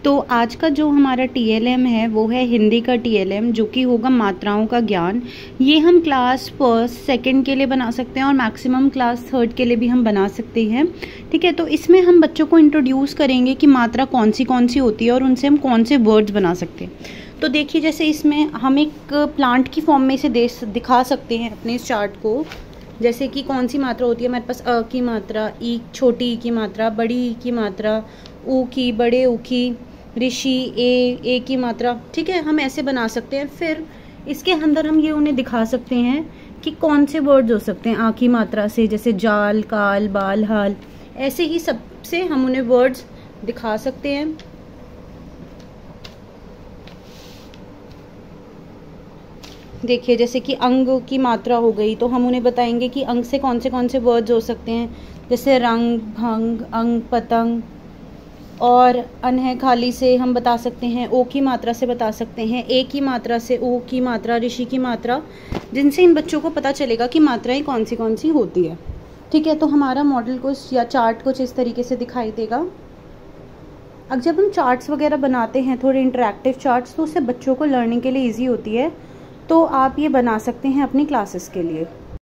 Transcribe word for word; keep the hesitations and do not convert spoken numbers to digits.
तो आज का जो हमारा टीएलएम है वो है हिंदी का टीएलएम, जो कि होगा मात्राओं का ज्ञान। ये हम क्लास फर्स्ट सेकंड के लिए बना सकते हैं और मैक्सिमम क्लास थर्ड के लिए भी हम बना सकते हैं। ठीक है, तो इसमें हम बच्चों को इंट्रोड्यूस करेंगे कि मात्रा कौन सी कौन सी होती है और उनसे हम कौन से वर्ड्स बना सकते हैं। तो देखिए, जैसे इसमें हम एक प्लांट की फॉर्म में इसे दे दिखा सकते हैं अपने इस चार्ट को। जैसे कि कौन सी मात्रा होती है हमारे पास, अ की मात्रा, ई छोटी ई की मात्रा, बड़ी ई की मात्रा, ऊ की, बड़े ऊ की, ऋषि, ए ए की मात्रा। ठीक है, हम ऐसे बना सकते हैं। फिर इसके अंदर हम ये उन्हें दिखा सकते हैं कि कौन से वर्ड्स हो सकते हैं आ की मात्रा से, जैसे जाल, काल, बाल, हाल। ऐसे ही सबसे हम उन्हें वर्ड्स दिखा सकते हैं। देखिए, जैसे कि अंग की मात्रा हो गई, तो हम उन्हें बताएंगे कि अंग से कौन से कौन से वर्ड्स हो सकते हैं, जैसे रंग, भंग, अंग, पतंग। और अनह खाली से हम बता सकते हैं, ओ की मात्रा से बता सकते हैं, ए की मात्रा से, ओ की मात्रा, ऋषि की मात्रा, जिनसे इन बच्चों को पता चलेगा कि मात्राएं कौन सी कौन सी होती है। ठीक है, तो हमारा मॉडल कुछ या चार्ट कुछ इस तरीके से दिखाई देगा। अब जब हम चार्ट्स वगैरह बनाते हैं, थोड़े इंटरेक्टिव चार्ट्स, तो उससे बच्चों को लर्निंग के लिए ईजी होती है। तो आप ये बना सकते हैं अपनी क्लासेस के लिए।